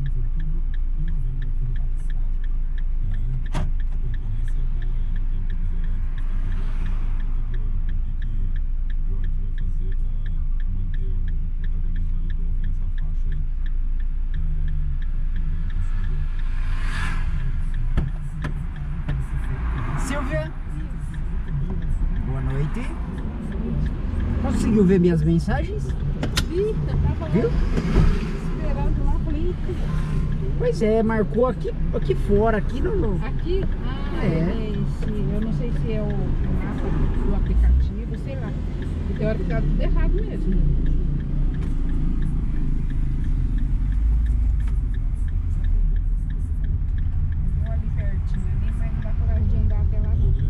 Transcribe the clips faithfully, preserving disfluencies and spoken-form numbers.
Silvia, boa noite. Conseguiu ver minhas mensagens? Vi, tava Viu? esperando lá, falei. Pois é, marcou aqui, aqui fora, aqui no... Aqui? Ah, É. é esse, eu não sei se é o, o mapa do aplicativo, sei lá. E tem hora que tá tudo errado mesmo. Eu vou ali pertinho ali, mas não dá coragem de andar até lá não.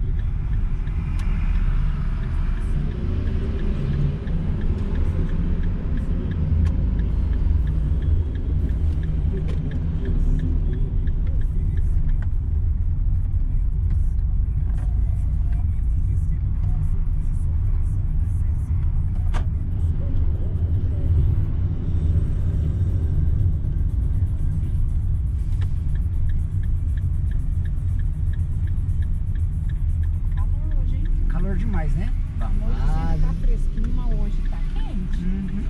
Calor demais, né? A noite sempre tá fresquinho, mas hoje tá quente. Uhum.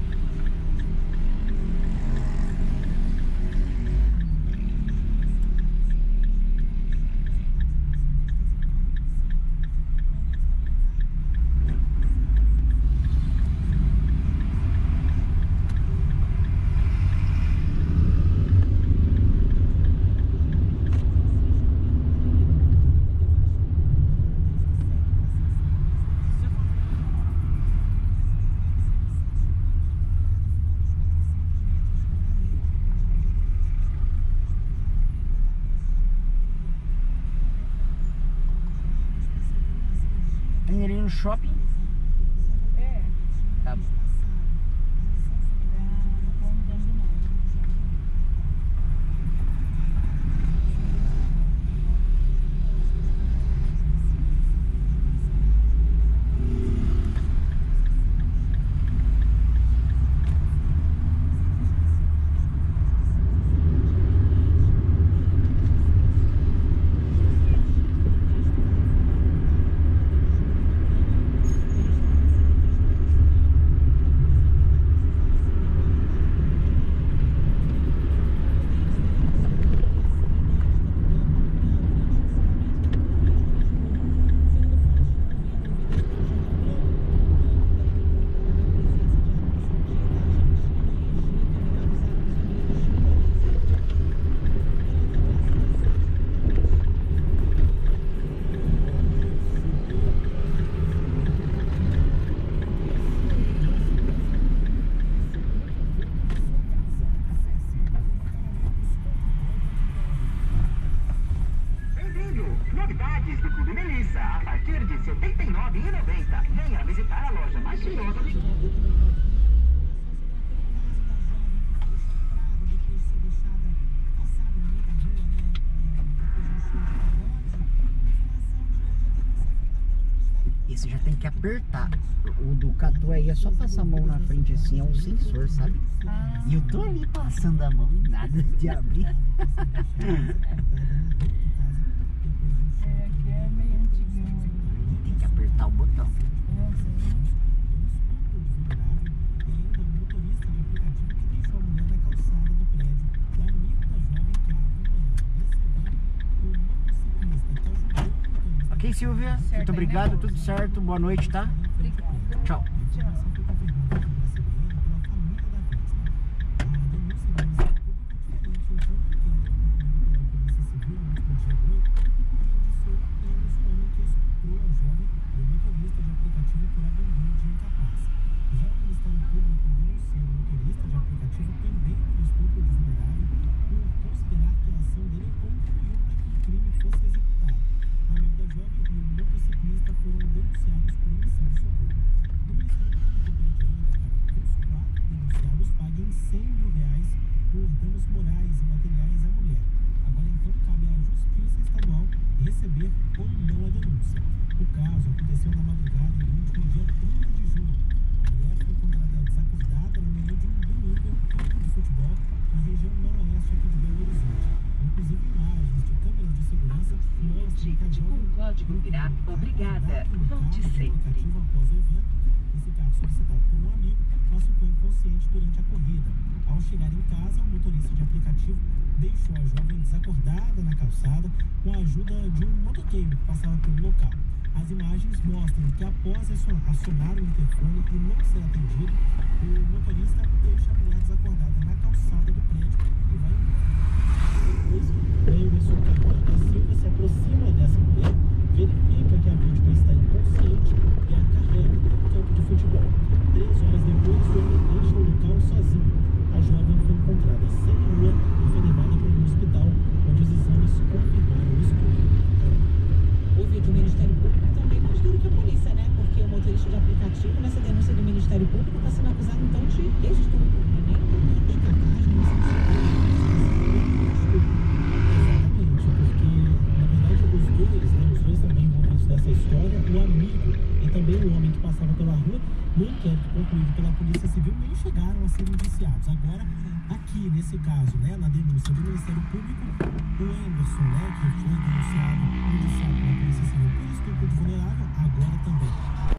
Tem ali no shopping? É. Tá bom. Não tô andando não. Novidades do Clube Melissa. A partir de setenta e nove reais e noventa centavos. Venha visitar a loja mais cheirosa de... Esse já tem que apertar. O do Catu aí é só passar a mão na frente assim, é um sensor, sabe? Ah. E eu tô ali passando a mão e nada de abrir. É, aqui é meio antiguinho aí. Tem que apertar o botão. Ok, Silvia? Certo, Muito obrigado, né, tudo certo. Boa noite, tá? Obrigada. Tchau. Futebol na região noroeste Shift com o código virar Obrigada. Volte sempre. Após o evento, esse carro solicitado por um amigo, mas ficou inconsciente durante a corrida. Ao chegar em casa, o motorista de aplicativo deixou a jovem desacordada na calçada com a ajuda de um motoqueiro que passava pelo local. As imagens mostram que após acionar o interfone e não ser atendido, o motorista deixa a mulher desacordada na calçada do prédio e vai embora. Depois, o Emerson Carvalho da Silva se aproxima dessa mulher, verifica que a vítima está inconsciente e a carrega para o campo de futebol. Três horas depois, o homem deixa o local sozinho. A jovem foi encontrada sem rua e foi levada para um hospital, onde os exames confirmaram o estupro. Ouvi que o Ministério Público também mais duro que a polícia, né? Porque o motorista de aplicativo, nessa denúncia do Ministério Público, está sendo acusado então de estupro, não é nem de capaz, não se Exatamente, porque na verdade os dois, né, os dois também envolvidos nessa história, o amigo e também o homem que passava pela rua, no inquérito concluído pela Polícia Civil, nem chegaram a ser indiciados. Agora, aqui nesse caso, né, na denúncia do Ministério Público, o Emerson, né, que foi denunciado, indiciado pela Polícia Civil por estupro de vulnerável, agora também